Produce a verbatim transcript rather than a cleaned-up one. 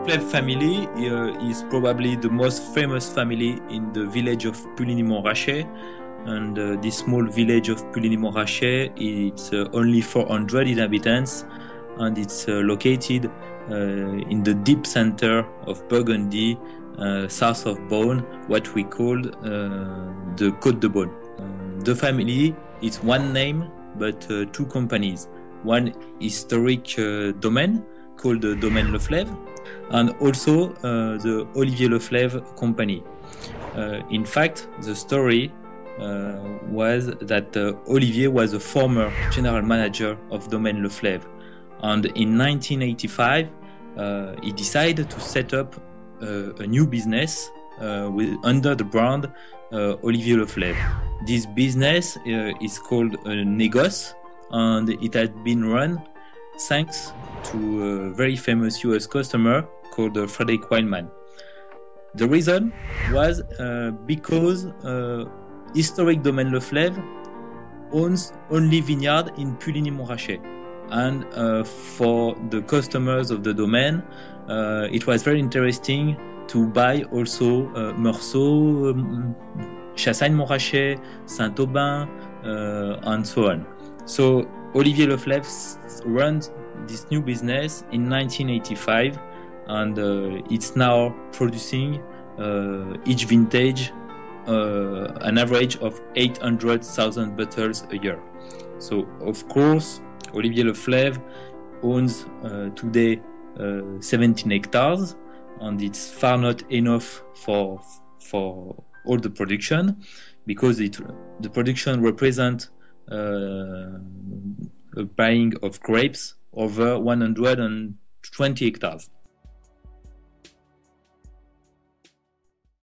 Lefebvre family uh, is probably the most famous family in the village of Puligny-Montrachet, and uh, this small village of Puligny-Montrachet, it's uh, only four hundred inhabitants, and it's uh, located uh, in the deep center of Burgundy, uh, south of Beaune, what we call uh, the Côte de Beaune. Uh, the family is one name but uh, two companies. One historic uh, domain called the Domaine Lefebvre, and also uh, the Olivier Lefebvre company. Uh, in fact, the story uh, was that uh, Olivier was a former general manager of Domaine Lefebvre, and in nineteen eighty-five uh, he decided to set up uh, a new business uh, with, under the brand uh, Olivier Lefebvre. This business uh, is called uh, Négoce, and it has been run thanks to a very famous U S customer called uh, Frederick Wildman. The reason was uh, because uh, historic Domaine Lefebvre owns only vineyard in Puligny-Montrachet, and uh, for the customers of the domain, uh, it was very interesting to buy also uh, Meursault, um, Chassagne-Montrachet, Saint-Aubin, uh, and so on. So Olivier Lefebvre runs this new business in nineteen eighty-five, and uh, it's now producing uh, each vintage uh, an average of eight hundred thousand bottles a year. So of course Olivier Lefebvre owns uh, today uh, seventeen hectares, and it's far not enough for for all the production, because it the production represents uh, a buying of grapes over one hundred twenty hectares.